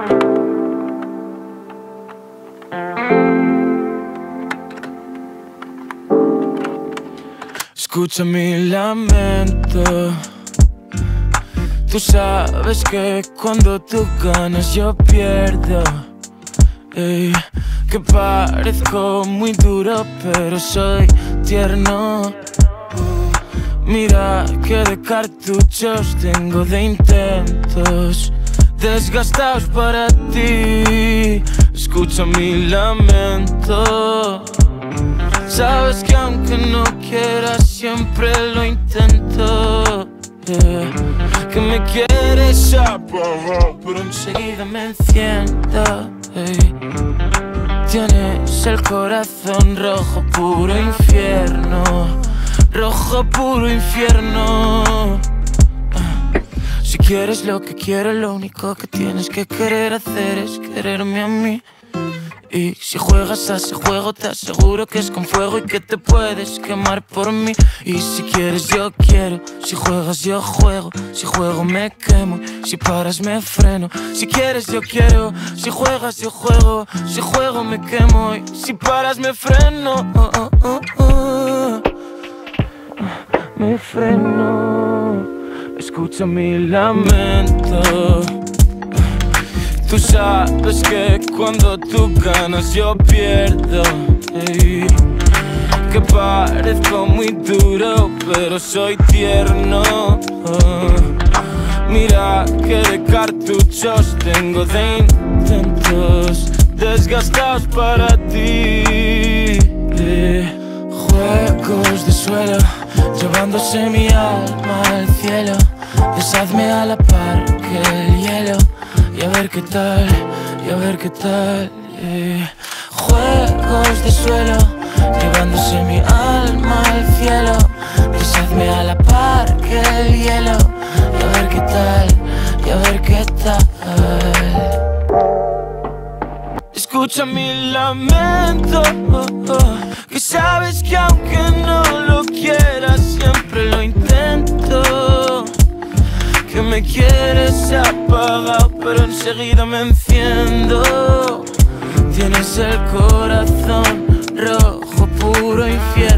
Escucha mi lamento. Tú sabes que cuando tú ganas yo pierdo. Ey, que parezco muy duro pero soy tierno. Mira que de cartuchos tengo de intentos desgastados para ti. Escucha mi lamento. Sabes que aunque no quieras siempre lo intento. Que me quieres apagado pero enseguida me enciendo. Tienes el corazón rojo puro infierno. Rojo puro infierno. Si quieres lo que quiero, lo único que tienes que querer hacer es quererme a mí. Y si juegas a ese juego te aseguro que es con fuego y que te puedes quemar por mí. Y si quieres yo quiero, si juegas yo juego, si juego me quemo, si paras me freno. Si quieres yo quiero, si juegas yo juego, si juego me quemo y si paras me freno. Me freno. Escucha mi lamento. Tú sabes que cuando tú ganas yo pierdo. Ey, que parezco muy duro pero soy tierno. Mira que de cartuchos tengo de intentos desgastados para ti. Juegos de suelo llevándose mi alma al cielo. Deshazme a la par que el hielo. Y a ver qué tal, y a ver qué tal. Juegos de suelo llevándose mi alma al cielo. Deshazme a la par que el hielo. Y a ver qué tal, y a ver qué tal. Escucha mi lamento. Que sabes que aunque no lo quieras siempre lo intento. Que me quieres apagado pero enseguida me enciendo. Tienes el corazón rojo puro infierno.